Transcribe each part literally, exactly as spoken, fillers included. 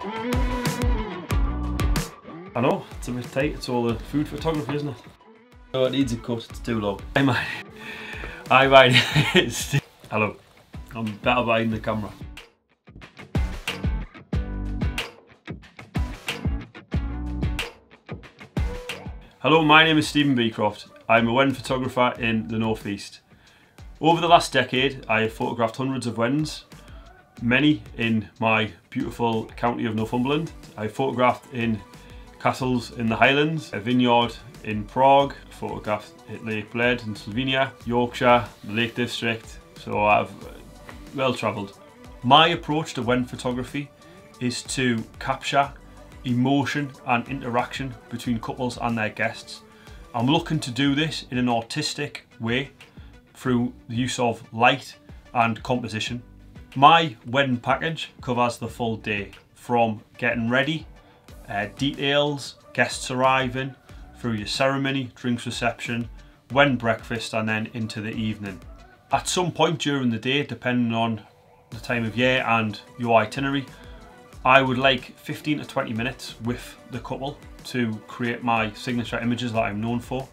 I know, it's a bit tight, it's all the food photography, isn't it? Oh, it needs a cut, it's too long. Hi man. Hi man. Hello. I'm better behind the camera. Hello, my name is Stephen Beecroft. I'm a wedding photographer in the North East. Over the last decade, I have photographed hundreds of weddings, many in my beautiful county of Northumberland. I photographed in castles in the Highlands, a vineyard in Prague, photographed at Lake Bled in Slovenia, Yorkshire, the Lake District, so I've well travelled. My approach to wedding photography is to capture emotion and interaction between couples and their guests. I'm looking to do this in an artistic way through the use of light and composition. My wedding package covers the full day, from getting ready, uh, details, guests arriving, through your ceremony, drinks reception, wedding breakfast, and then into the evening. At some point during the day, depending on the time of year and your itinerary, I would like fifteen to twenty minutes with the couple to create my signature images that I'm known for.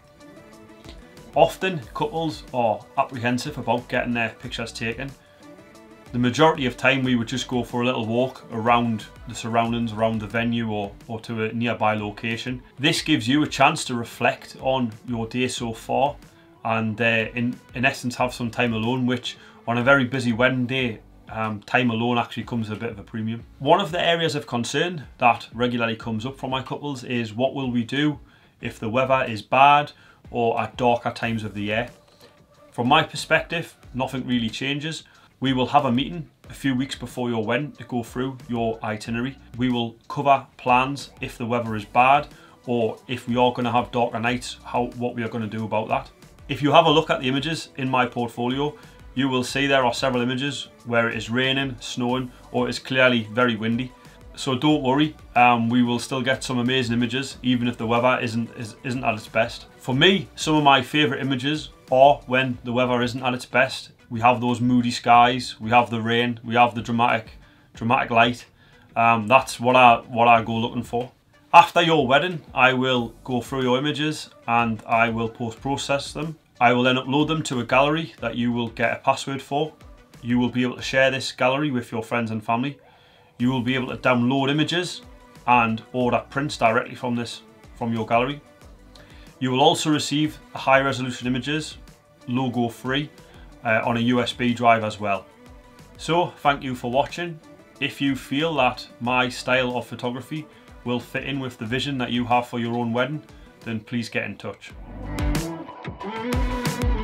Often couples are apprehensive about getting their pictures taken. The majority of time we would just go for a little walk around the surroundings, around the venue, or, or to a nearby location. This gives you a chance to reflect on your day so far and uh, in, in essence have some time alone, which on a very busy wedding day, Um, time alone actually comes at a bit of a premium. One of the areas of concern that regularly comes up from my couples is what will we do if the weather is bad or at darker times of the year. From my perspective, nothing really changes. We will have a meeting a few weeks before your wedding to go through your itinerary. We will cover plans if the weather is bad, or if we are going to have darker nights, how what we are going to do about that. If you have a look at the images in my portfolio, you will see there are several images where it is raining, snowing, or it is clearly very windy. So don't worry, um, we will still get some amazing images even if the weather isn't, is, isn't at its best. For me, some of my favourite images are when the weather isn't at its best. We have those moody skies, we have the rain, we have the dramatic, dramatic light. Um, that's what I, what I go looking for. After your wedding, I will go through your images and I will post-process them. I will then upload them to a gallery that you will get a password for. You will be able to share this gallery with your friends and family. You will be able to download images and order prints directly from this, from your gallery. You will also receive high resolution images, logo free, uh, on a U S B drive as well. So thank you for watching. If you feel that my style of photography will fit in with the vision that you have for your own wedding, then please get in touch. Thank you.